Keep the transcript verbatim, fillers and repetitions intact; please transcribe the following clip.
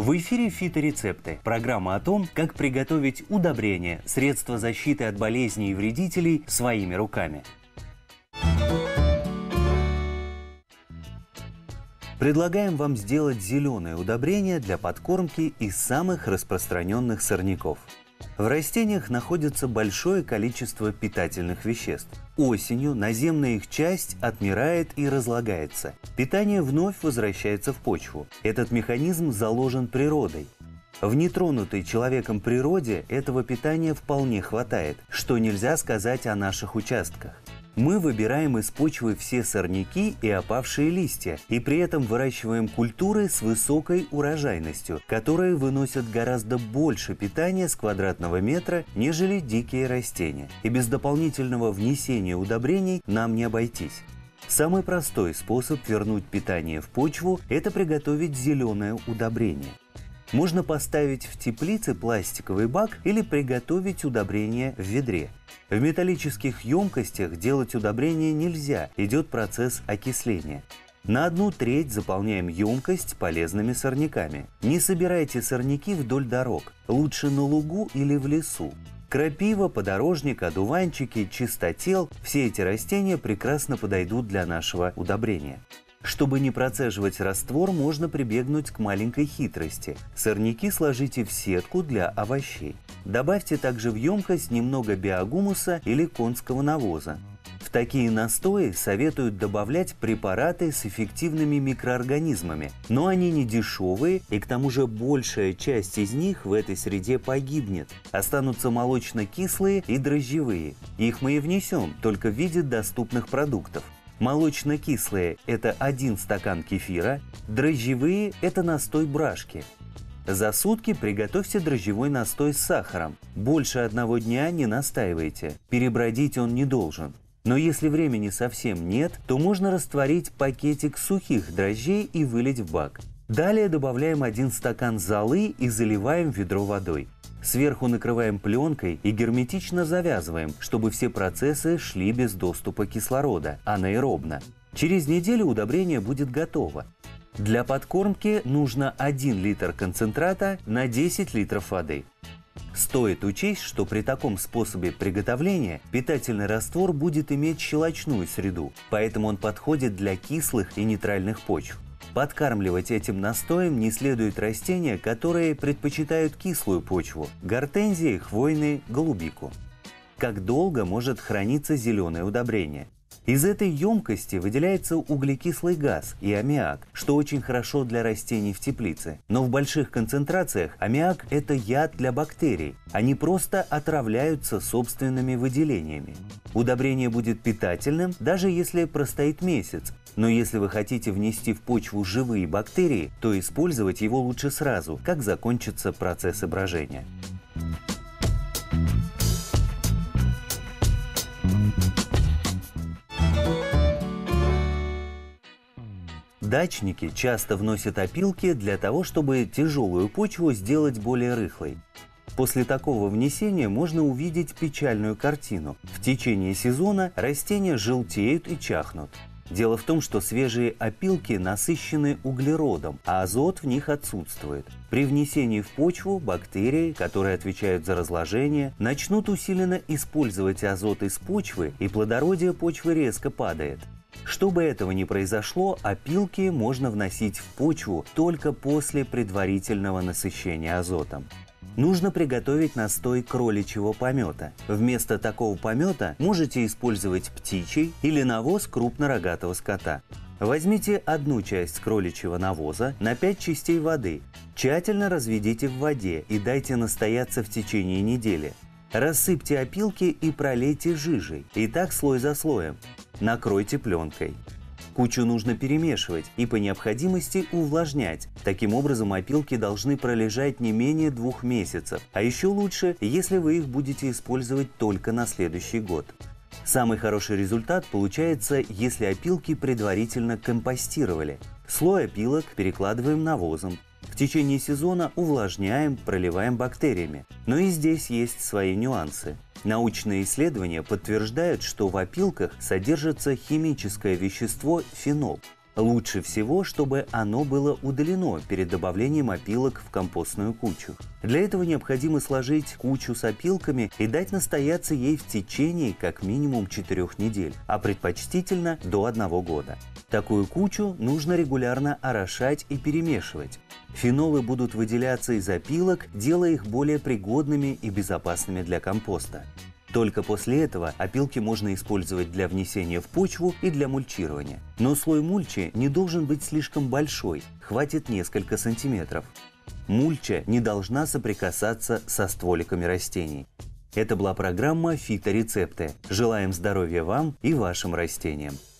В эфире «Фиторецепты» – программа о том, как приготовить удобрения, средства защиты от болезней и вредителей своими руками. Предлагаем вам сделать зеленое удобрение для подкормки из самых распространенных сорняков. В растениях находится большое количество питательных веществ. Осенью наземная их часть отмирает и разлагается. Питание вновь возвращается в почву. Этот механизм заложен природой. В нетронутой человеком природе этого питания вполне хватает, что нельзя сказать о наших участках. Мы выбираем из почвы все сорняки и опавшие листья, и при этом выращиваем культуры с высокой урожайностью, которые выносят гораздо больше питания с квадратного метра, нежели дикие растения. И без дополнительного внесения удобрений нам не обойтись. Самый простой способ вернуть питание в почву – это приготовить зеленое удобрение. Можно поставить в теплице пластиковый бак или приготовить удобрение в ведре. В металлических емкостях делать удобрение нельзя, идет процесс окисления. На одну треть заполняем емкость полезными сорняками. Не собирайте сорняки вдоль дорог, лучше на лугу или в лесу. Крапива, подорожник, одуванчики, чистотел – все эти растения прекрасно подойдут для нашего удобрения. Чтобы не процеживать раствор, можно прибегнуть к маленькой хитрости. Сорняки сложите в сетку для овощей. Добавьте также в емкость немного биогумуса или конского навоза. В такие настои советуют добавлять препараты с эффективными микроорганизмами, но они не дешевые, и к тому же большая часть из них в этой среде погибнет. Останутся молочно-кислые и дрожжевые. Их мы и внесем, только в виде доступных продуктов. Молочно-кислые – это один стакан кефира, дрожжевые – это настой брашки. За сутки приготовьте дрожжевой настой с сахаром. Больше одного дня не настаивайте, перебродить он не должен. Но если времени совсем нет, то можно растворить пакетик сухих дрожжей и вылить в бак. Далее добавляем один стакан золы и заливаем ведро водой. Сверху накрываем пленкой и герметично завязываем, чтобы все процессы шли без доступа кислорода, анаэробно. Через неделю удобрение будет готово. Для подкормки нужно один литр концентрата на десять литров воды. Стоит учесть, что при таком способе приготовления питательный раствор будет иметь щелочную среду, поэтому он подходит для кислых и нейтральных почв. Подкармливать этим настоем не следует растения, которые предпочитают кислую почву – гортензии, хвойные, голубику. Как долго может храниться зеленое удобрение? Из этой емкости выделяется углекислый газ и аммиак, что очень хорошо для растений в теплице. Но в больших концентрациях аммиак – это яд для бактерий. Они просто отравляются собственными выделениями. Удобрение будет питательным, даже если простоит месяц. Но если вы хотите внести в почву живые бактерии, то использовать его лучше сразу, как закончится процесс брожения. Дачники часто вносят опилки для того, чтобы тяжелую почву сделать более рыхлой. После такого внесения можно увидеть печальную картину. В течение сезона растения желтеют и чахнут. Дело в том, что свежие опилки насыщены углеродом, а азот в них отсутствует. При внесении в почву бактерии, которые отвечают за разложение, начнут усиленно использовать азот из почвы, и плодородие почвы резко падает. Чтобы этого не произошло, опилки можно вносить в почву только после предварительного насыщения азотом. Нужно приготовить настой кроличьего помета. Вместо такого помета можете использовать птичий или навоз крупнорогатого скота. Возьмите одну часть кроличьего навоза на пять частей воды. Тщательно разведите в воде и дайте настояться в течение недели. Рассыпьте опилки и пролейте жижей, и так слой за слоем. Накройте пленкой. Кучу нужно перемешивать и по необходимости увлажнять. Таким образом, опилки должны пролежать не менее двух месяцев, а еще лучше, если вы их будете использовать только на следующий год. Самый хороший результат получается, если опилки предварительно компостировали. Слой опилок перекладываем навозом. В течение сезона увлажняем, проливаем бактериями. Но и здесь есть свои нюансы. Научные исследования подтверждают, что в опилках содержится химическое вещество фенол. Лучше всего, чтобы оно было удалено перед добавлением опилок в компостную кучу. Для этого необходимо сложить кучу с опилками и дать настояться ей в течение как минимум четырёх недель, а предпочтительно до одного года. Такую кучу нужно регулярно орошать и перемешивать. Фенолы будут выделяться из опилок, делая их более пригодными и безопасными для компоста. Только после этого опилки можно использовать для внесения в почву и для мульчирования. Но слой мульчи не должен быть слишком большой, хватит несколько сантиметров. Мульча не должна соприкасаться со стволиками растений. Это была программа «Фиторецепты». Желаем здоровья вам и вашим растениям!